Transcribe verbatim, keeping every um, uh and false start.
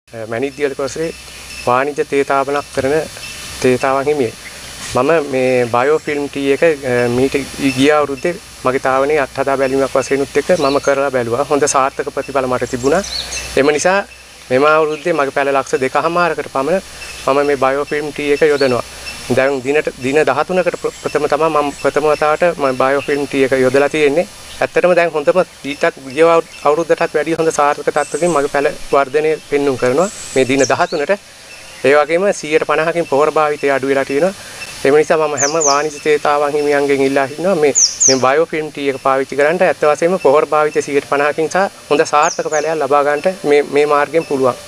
මැණික්දියල කොටසේ වාණිජ්‍ය තේතාවනක් කරන තේතාවන් හිමියයි. මම මේ බයෝෆිල්ම් ටී එක මීට ගිය අවුරුද්දේ මගේ තාවනේ අත්හදා බැලීමක් වශයෙන් උත් එක්ක මම කරලා බැලුවා. හොඳ සාර්ථක ප්‍රතිඵල මට තිබුණා. එම නිසා මෙම අවුරුද්දේ මගේ පැල ලක්ෂ දෙකමාරකට පමණ මම මේ බයෝෆිල්ම් ටී එක යොදනවා. දැන් දිනට දින දහතුනකට ප්‍රථම තමයි මම ප්‍රථම වතාවට මම බයෝෆිල්ම් ටී එක යොදලා තියෙන්නේ. ඇත්තටම දැන් හොඳම ඊටත් ගිය අවුරුද්දටත් වැඩිය හොඳ සාර්ථක තත්ත්වකින් මගේ පැල වර්ධනය පෙන්눔 කරනවා මේ දින දහතුනට. ඒ වගේම සියයට පනහකින් පොහොර භාවිතය අඩු වෙලා තියෙනවා. ඒ නිසා මම හැම වාණිජ්‍ය තේතාවන් හිමියන්ගෙන් ඉල්ලා හිටිනවා මේ මේ බයෝෆිල්ම් ටී එක පාවිච්චි කරන්න. ඇත්ත වශයෙන්ම පොහොර භාවිතය සියයට පනහකින් සහ හොඳ සාර්ථක පැලයක් ලබා ගන්නට මේ මේ මාර්ගයෙන් පුළුවන්.